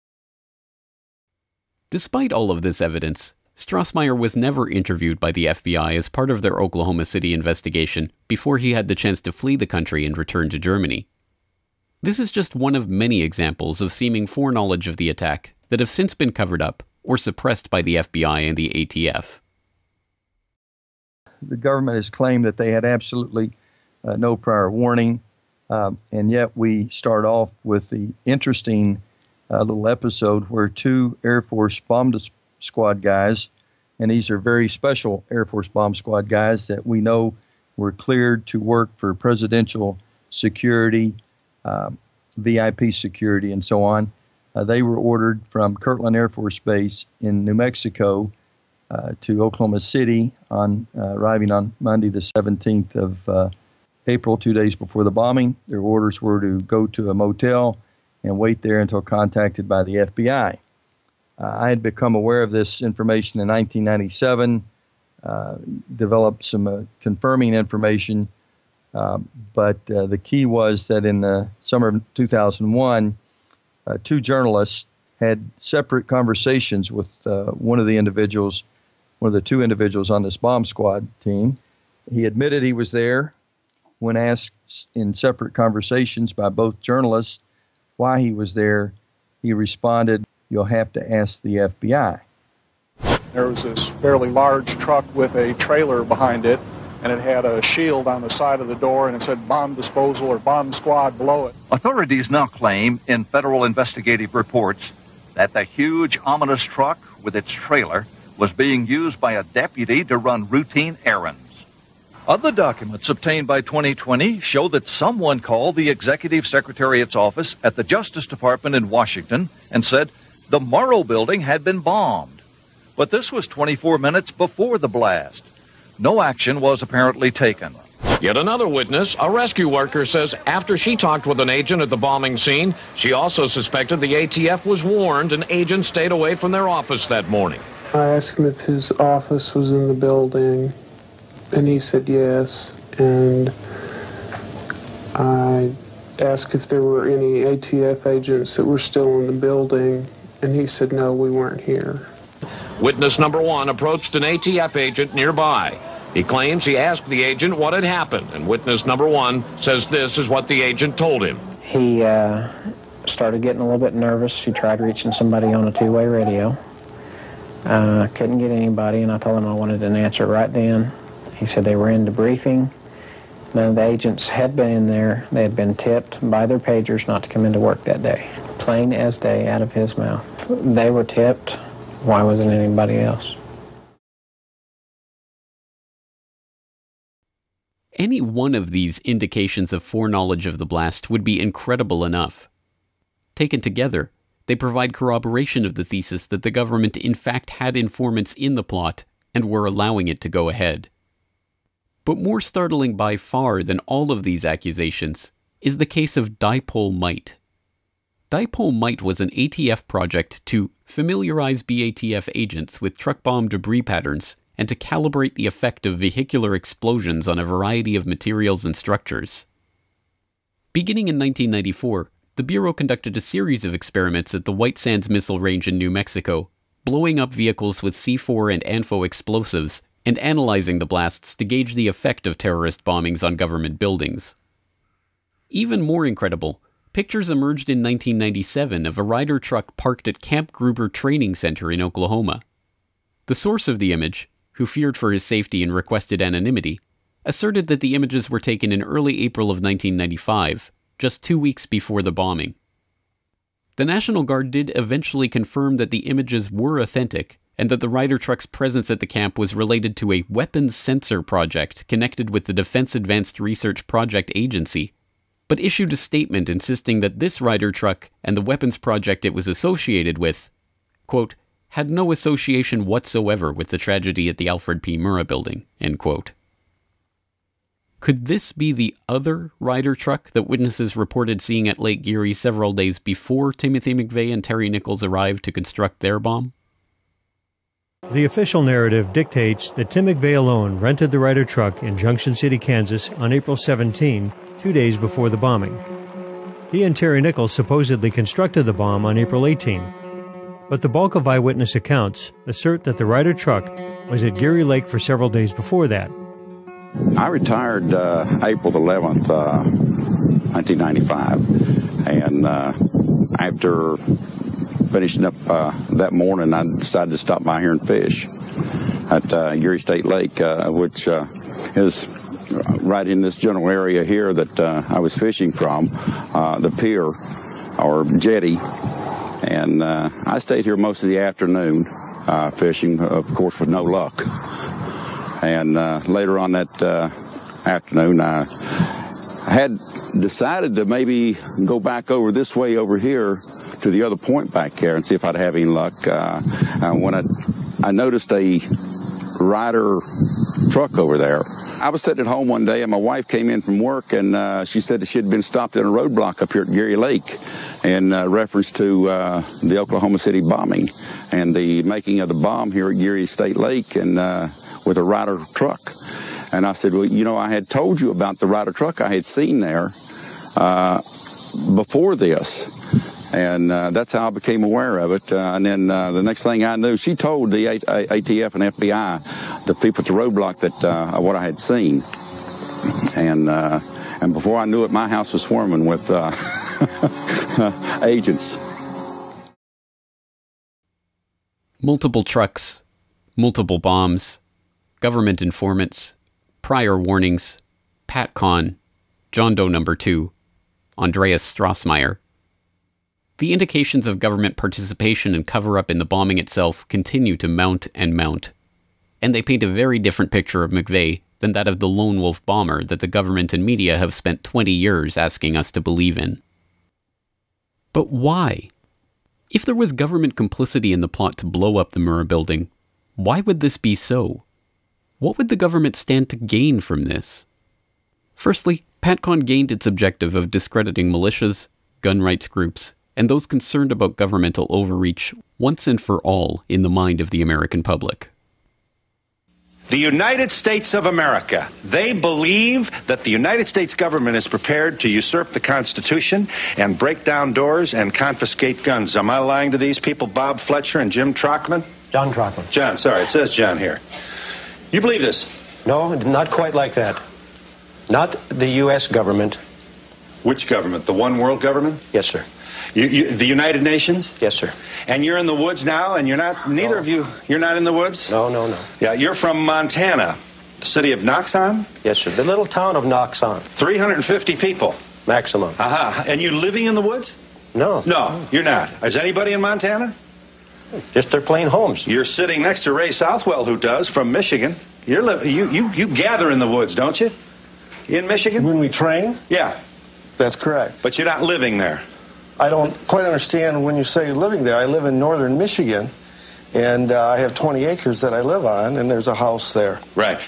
Despite all of this evidence, Strassmeyer was never interviewed by the FBI as part of their Oklahoma City investigation before he had the chance to flee the country and return to Germany. This is just one of many examples of seeming foreknowledge of the attack that have since been covered up or suppressed by the FBI and the ATF. The government has claimed that they had absolutely no prior warning, and yet we start off with the interesting little episode where 2 Air Force bomb squad guys, and these are very special Air Force bomb squad guys that we know were cleared to work for presidential security, VIP security, and so on. They were ordered from Kirtland Air Force Base in New Mexico to Oklahoma City, arriving on Monday the 17th of April, 2 days before the bombing. Their orders were to go to a motel and wait there until contacted by the FBI. I had become aware of this information in 1997, developed some confirming information, but the key was that in the summer of 2001, 2 journalists had separate conversations with one of the 2 individuals on this bomb squad team. He admitted he was there. When asked in separate conversations by both journalists why he was there, he responded, you'll have to ask the FBI. There was this fairly large truck with a trailer behind it, and it had a shield on the side of the door, and it said bomb disposal or bomb squad below it. Authorities now claim in federal investigative reports that the huge, ominous truck with its trailer was being used by a deputy to run routine errands. Other documents obtained by 2020 show that someone called the Executive Secretariat's office at the Justice Department in Washington and said the Morrow building had been bombed. But this was 24 minutes before the blast. No action was apparently taken. Yet another witness, a rescue worker, says after she talked with an agent at the bombing scene, she also suspected the ATF was warned and agents stayed away from their office that morning. I asked him if his office was in the building, and he said yes. And I asked if there were any ATF agents that were still in the building, and he said no, we weren't here. Witness number one approached an ATF agent nearby. He claims he asked the agent what had happened, and witness number one says this is what the agent told him. He started getting a little bit nervous. He tried reaching somebody on a two-way radio. Couldn't get anybody, and I told him I wanted an answer right then. He said they were in debriefing. None of the agents had been in there. They had been tipped by their pagers not to come into work that day. Plain as day out of his mouth. They were tipped. Why wasn't anybody else? Any one of these indications of foreknowledge of the blast would be incredible enough. Taken together, they provide corroboration of the thesis that the government in fact had informants in the plot and were allowing it to go ahead. But more startling by far than all of these accusations is the case of Dipole Mite. Dipole Mite was an ATF project to familiarize BATF agents with truck bomb debris patterns and to calibrate the effect of vehicular explosions on a variety of materials and structures. Beginning in 1994, the Bureau conducted a series of experiments at the White Sands Missile Range in New Mexico, blowing up vehicles with C4 and ANFO explosives and analyzing the blasts to gauge the effect of terrorist bombings on government buildings. Even more incredible, pictures emerged in 1997 of a Ryder truck parked at Camp Gruber Training Center in Oklahoma. The source of the image, who feared for his safety and requested anonymity, asserted that the images were taken in early April of 1995, just 2 weeks before the bombing. The National Guard did eventually confirm that the images were authentic and that the Ryder truck's presence at the camp was related to a weapons sensor project connected with the Defense Advanced Research Project Agency, but issued a statement insisting that this Ryder truck and the weapons project it was associated with, quote, had no association whatsoever with the tragedy at the Alfred P. Murrah building, end quote. Could this be the other Ryder truck that witnesses reported seeing at Lake Geary several days before Timothy McVeigh and Terry Nichols arrived to construct their bomb? The official narrative dictates that Tim McVeigh alone rented the Ryder truck in Junction City, Kansas on April 17, 2 days before the bombing. He and Terry Nichols supposedly constructed the bomb on April 18. But the bulk of eyewitness accounts assert that the Ryder truck was at Geary Lake for several days before that. I retired April 11th, 1995, and after finishing up that morning, I decided to stop by here and fish at Geary State Lake, which is right in this general area here that I was fishing from, the pier or jetty. And I stayed here most of the afternoon fishing, of course, with no luck. And later on that afternoon, I had decided to maybe go back over this way over here to the other point back there and see if I'd have any luck. When I noticed a Ryder truck over there. I was sitting at home one day and my wife came in from work and she said that she had been stopped in a roadblock up here at Geary Lake in reference to the Oklahoma City bombing and the making of the bomb here at Geary State Lake and with a Ryder truck. And I said, well, you know, I had told you about the Ryder truck I had seen there before this. And that's how I became aware of it. And then the next thing I knew, she told the ATF and FBI, the people at the roadblock, that what I had seen. And before I knew it, my house was swarming with agents. Multiple trucks, multiple bombs, government informants, prior warnings, Pat Kahn, John Doe No. 2, Andreas Strassmeyer. The indications of government participation and cover-up in the bombing itself continue to mount and mount, and they paint a very different picture of McVeigh than that of the lone wolf bomber that the government and media have spent 20 years asking us to believe in. But why? If there was government complicity in the plot to blow up the Murrah building, why would this be so? What would the government stand to gain from this? Firstly, Pat Kahn gained its objective of discrediting militias, gun rights groups, and those concerned about governmental overreach once and for all in the mind of the American public. The United States of America, they believe that the United States government is prepared to usurp the Constitution and break down doors and confiscate guns. Am I lying to these people, Bob Fletcher and Jim Trockman? John Trockman. John, sorry, it says John here. You believe this? No, not quite like that. Not the U.S. government. Which government? The one world government? Yes, sir. The United Nations? Yes, sir. And you're in the woods now, and you're not, neither of you, you're not in the woods? No, no, no. Yeah, you're from Montana, the city of Noxon? Yes, sir. The little town of Noxon. 350 people? Maximum. Aha. And you living in the woods? No. No, you're not. Is anybody in Montana? Just their plain homes. You're sitting next to Ray Southwell, who does, from Michigan. You gather in the woods, don't you? In Michigan? When we train? Yeah. That's correct. But you're not living there. I don't quite understand when you say living there. I live in northern Michigan, and I have 20 acres that I live on, and there's a house there. Right.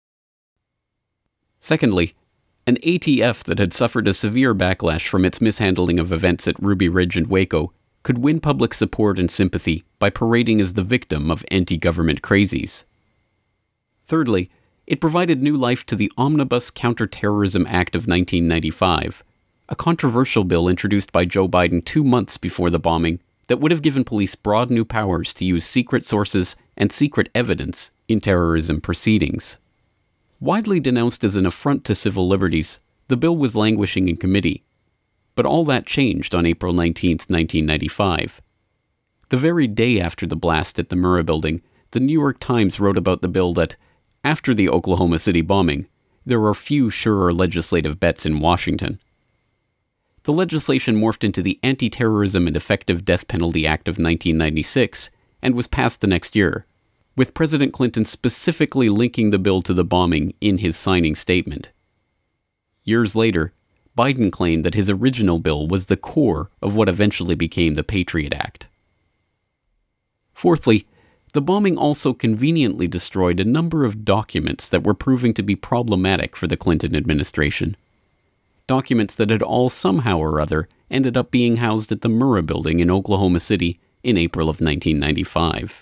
Secondly, an ATF that had suffered a severe backlash from its mishandling of events at Ruby Ridge and Waco could win public support and sympathy by parading as the victim of anti-government crazies. Thirdly, it provided new life to the Omnibus Counterterrorism Act of 1995, a controversial bill introduced by Joe Biden 2 months before the bombing that would have given police broad new powers to use secret sources and secret evidence in terrorism proceedings. Widely denounced as an affront to civil liberties, the bill was languishing in committee. But all that changed on April 19, 1995. The very day after the blast at the Murrah building, the New York Times wrote about the bill that, after the Oklahoma City bombing, there are few surer legislative bets in Washington. The legislation morphed into the Anti-Terrorism and Effective Death Penalty Act of 1996 and was passed the next year, with President Clinton specifically linking the bill to the bombing in his signing statement. Years later, Biden claimed that his original bill was the core of what eventually became the Patriot Act. Fourthly, the bombing also conveniently destroyed a number of documents that were proving to be problematic for the Clinton administration. Documents that had all somehow or other ended up being housed at the Murrah building in Oklahoma City in April of 1995.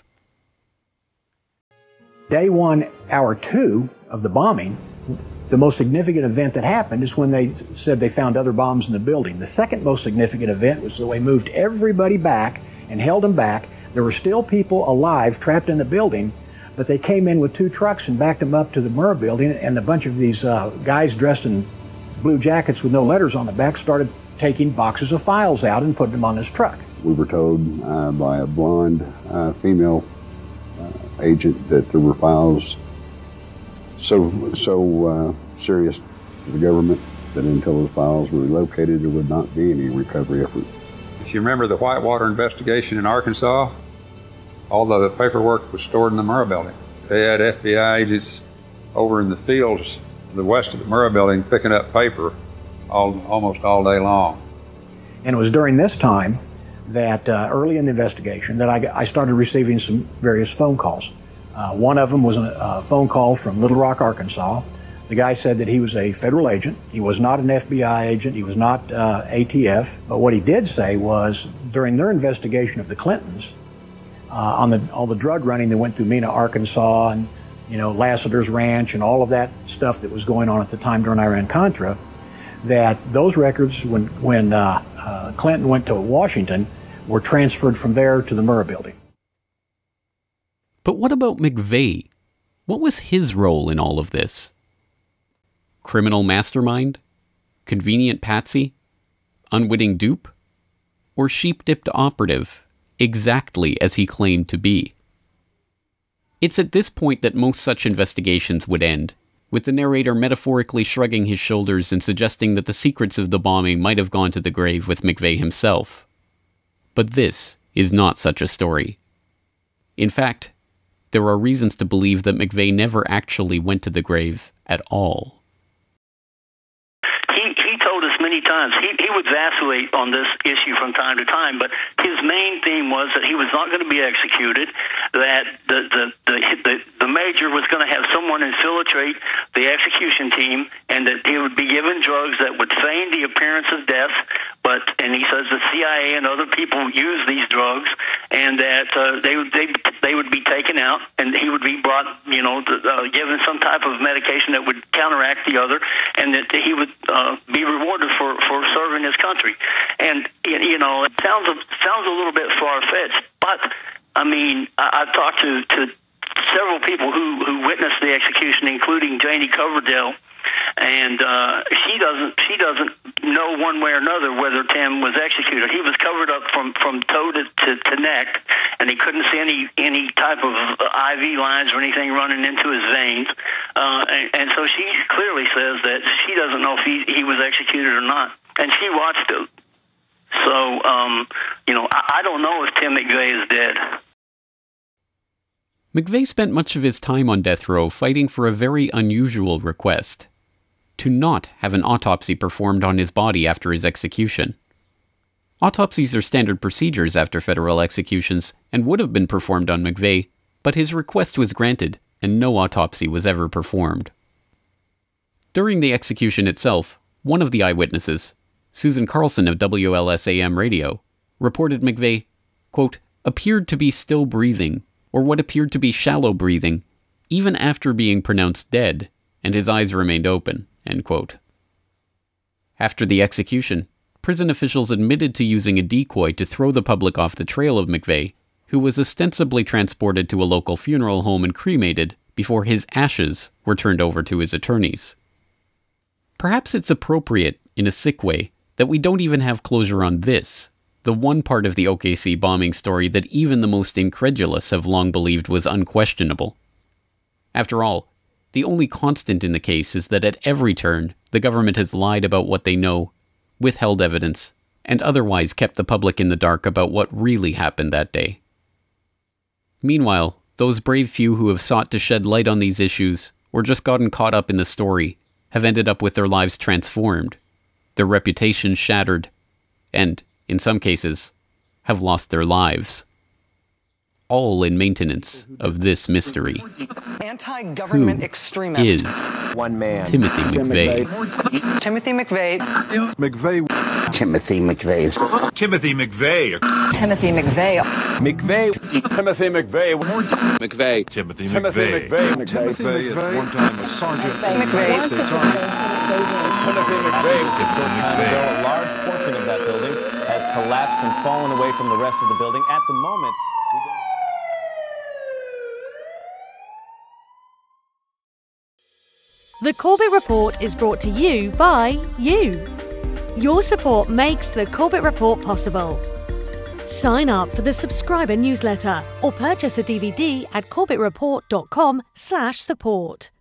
Day 1, hour 2 of the bombing, the most significant event that happened is when they said they found other bombs in the building. The second most significant event was that they moved everybody back and held them back. There were still people alive trapped in the building, but they came in with 2 trucks and backed them up to the Murrah building, and a bunch of these guys dressed in blue jackets with no letters on the back started taking boxes of files out and putting them on this truck. We were told by a blonde female agent that there were files so serious to the government that until those files were located, there would not be any recovery effort. If you remember the Whitewater investigation in Arkansas, all the paperwork was stored in the Murrah building. They had FBI agents over in the fields to the west of the Murrah building picking up paper almost all day long. And it was during this time that early in the investigation that I started receiving some various phone calls. One of them was a phone call from Little Rock, Arkansas. The guy said that he was a federal agent. He was not an FBI agent. He was not ATF. But what he did say was during their investigation of the Clintons, on all the drug running that went through Mena, Arkansas, and Lassiter's Ranch and all of that stuff that was going on at the time during Iran-Contra, that those records, when Clinton went to Washington, were transferred from there to the Murrah building. But what about McVeigh? What was his role in all of this? Criminal mastermind? Convenient patsy? Unwitting dupe? Or sheep-dipped operative, exactly as he claimed to be? It's at this point that most such investigations would end, with the narrator metaphorically shrugging his shoulders and suggesting that the secrets of the bombing might have gone to the grave with McVeigh himself. But this is not such a story. In fact, there are reasons to believe that McVeigh never actually went to the grave at all. He told us many times he would vacillate on this issue from time to time, but his main theme was that he was not going to be executed, that the major was going to have someone infiltrate the execution team, and that he would be given drugs that would feign the appearance of death, and he says the CIA and other people use these drugs, and that they would be taken out, and he would be brought, given some type of medication that would counteract the other, and that he would be rewarded for serving his country. And it sounds a little bit far-fetched, but I mean, I've talked to several people who witnessed the execution, including Janie Coverdale, and she doesn't know one way or another whether Tim was executed. He was covered up from toe to neck, and he couldn't see any type of IV lines or anything running into his veins. And so she clearly says that she doesn't know if he was executed or not, and she watched it. So, I don't know if Tim McVeigh is dead. McVeigh spent much of his time on death row fighting for a very unusual request: to not have an autopsy performed on his body after his execution. Autopsies are standard procedures after federal executions and would have been performed on McVeigh, but his request was granted and no autopsy was ever performed. During the execution itself, one of the eyewitnesses, Susan Carlson of WLSAM radio, reported McVeigh, quote, appeared to be still breathing, or what appeared to be shallow breathing, even after being pronounced dead, and his eyes remained open, end quote. After the execution, prison officials admitted to using a decoy to throw the public off the trail of McVeigh, who was ostensibly transported to a local funeral home and cremated before his ashes were turned over to his attorneys. Perhaps it's appropriate, in a sick way, that we don't even have closure on this, the one part of the OKC bombing story that even the most incredulous have long believed was unquestionable. After all, the only constant in the case is that at every turn, the government has lied about what they know, withheld evidence, and otherwise kept the public in the dark about what really happened that day. Meanwhile, those brave few who have sought to shed light on these issues, or just gotten caught up in the story, have ended up with their lives transformed, their reputations shattered, and, in some cases, have lost their lives. All in maintenance of this mystery. Anti-government extremist. Is one man. Timothy McVeigh. Timothy McVeigh. McVeigh. Timothy McVeigh. Timothy McVeigh. Timothy McVeigh. McVeigh. Timothy McVeigh. McVeigh. Timothy McVeigh. Timothy McVeigh, at one time a sergeant. McVeigh. Timothy McVeigh. A large portion of that building has collapsed and fallen away from the rest of the building. At the moment, The Corbett Report is brought to you by you. Your support makes the Corbett Report possible. Sign up for the subscriber newsletter or purchase a DVD at corbettreport.com/support.